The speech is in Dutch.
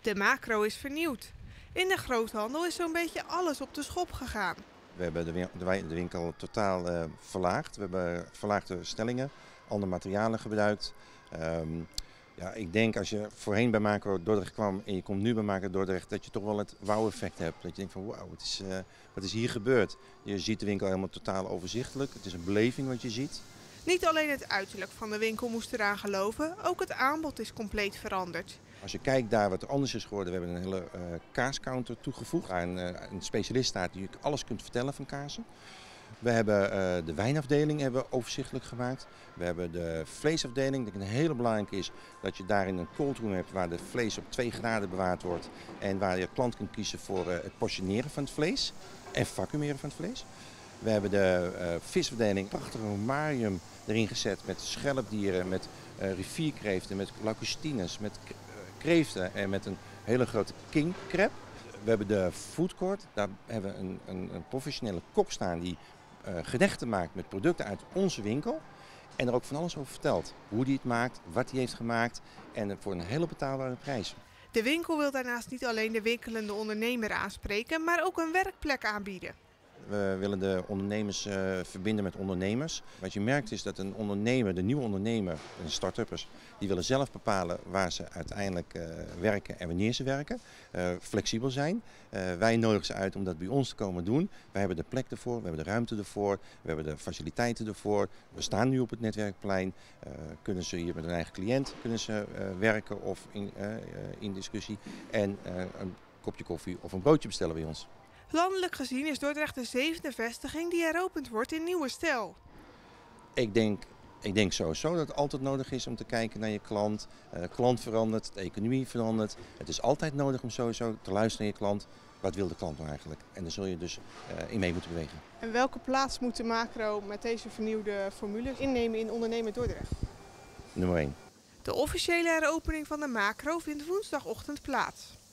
De Macro is vernieuwd. In de groothandel is zo'n beetje alles op de schop gegaan. We hebben de winkel totaal verlaagd. We hebben verlaagde stellingen, andere materialen gebruikt. Ja, ik denk als je voorheen bij Macro Dordrecht kwam en je komt nu bij Macro Dordrecht, dat je toch wel het wauw-effect hebt. Dat je denkt van wauw, wat is hier gebeurd? Je ziet de winkel helemaal totaal overzichtelijk. Het is een beleving wat je ziet. Niet alleen het uiterlijk van de winkel moest eraan geloven, ook het aanbod is compleet veranderd. Als je kijkt daar wat er anders is geworden, we hebben een hele kaascounter toegevoegd. Waar een specialist staat die je alles kunt vertellen van kazen. We hebben de wijnafdeling hebben overzichtelijk gemaakt. We hebben de vleesafdeling. Ik denk een hele belangrijke is dat je daarin een cold room hebt waar de vlees op 2 graden bewaard wordt. En waar je klant kunt kiezen voor het portioneren van het vlees en vacuumeren van het vlees. We hebben de visafdeling, een prachtige homarium erin gezet met schelpdieren, met rivierkreeften, met lacoustines, met kreeften en met een hele grote king crab. We hebben de foodcourt, daar hebben we een professionele kok staan die gerechten maakt met producten uit onze winkel. En er ook van alles over vertelt. Hoe die het maakt, wat hij heeft gemaakt en voor een hele betaalbare prijs. De winkel wil daarnaast niet alleen de winkelende ondernemer aanspreken, maar ook een werkplek aanbieden. We willen de ondernemers verbinden met ondernemers. Wat je merkt is dat een ondernemer, de nieuwe ondernemer, de start-uppers, die willen zelf bepalen waar ze uiteindelijk werken en wanneer ze werken. Flexibel zijn. Wij nodigen ze uit om dat bij ons te komen doen. Wij hebben de plek ervoor, we hebben de ruimte ervoor, we hebben de faciliteiten ervoor. We staan nu op het netwerkplein. Kunnen ze hier met hun eigen cliënt werken of in discussie. En een kopje koffie of een broodje bestellen bij ons. Landelijk gezien is Dordrecht de 7e vestiging die heropend wordt in nieuwe stijl. Ik denk sowieso dat het altijd nodig is om te kijken naar je klant. De klant verandert, de economie verandert. Het is altijd nodig om sowieso te luisteren naar je klant. Wat wil de klant nou eigenlijk? En daar zul je dus in mee moeten bewegen. En welke plaats moet de Macro met deze vernieuwde formule innemen in ondernemen Dordrecht? Nummer 1. De officiële heropening van de Macro vindt woensdagochtend plaats.